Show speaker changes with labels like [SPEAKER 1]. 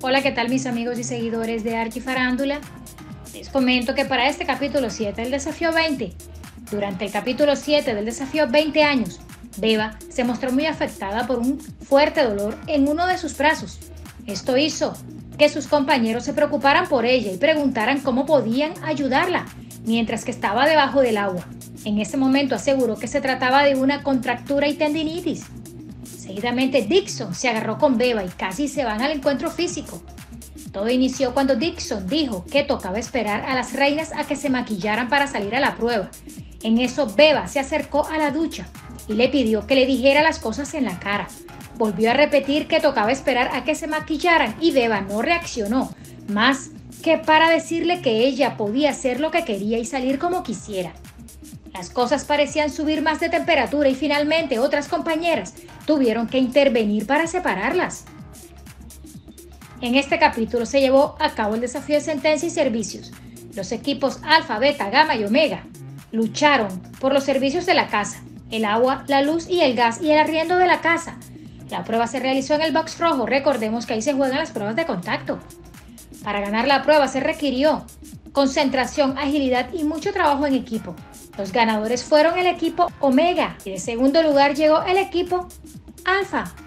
[SPEAKER 1] Hola, ¿qué tal mis amigos y seguidores de Archifarándula? Les comento que para este capítulo 7 del desafío 20, durante el capítulo 7 del desafío 20 años, Beba se mostró muy afectada por un fuerte dolor en uno de sus brazos. Esto hizo que sus compañeros se preocuparan por ella y preguntaran cómo podían ayudarla mientras que estaba debajo del agua. En ese momento aseguró que se trataba de una contractura y tendinitis. Seguidamente Dixon se agarró con Beba y casi se van al encuentro físico. Todo inició cuando Dixon dijo que tocaba esperar a las reinas a que se maquillaran para salir a la prueba. En eso Beba se acercó a la ducha y le pidió que le dijera las cosas en la cara. Volvió a repetir que tocaba esperar a que se maquillaran y Beba no reaccionó, más que para decirle que ella podía hacer lo que quería y salir como quisiera. Las cosas parecían subir más de temperatura y finalmente otras compañeras tuvieron que intervenir para separarlas. En este capítulo se llevó a cabo el desafío de sentencia y servicios. Los equipos Alfa, Beta, Gamma y Omega lucharon por los servicios de la casa, el agua, la luz y el gas y el arriendo de la casa. La prueba se realizó en el box rojo, recordemos que ahí se juegan las pruebas de contacto. Para ganar la prueba se requirió concentración, agilidad y mucho trabajo en equipo. Los ganadores fueron el equipo Omega y de segundo lugar llegó el equipo Alfa.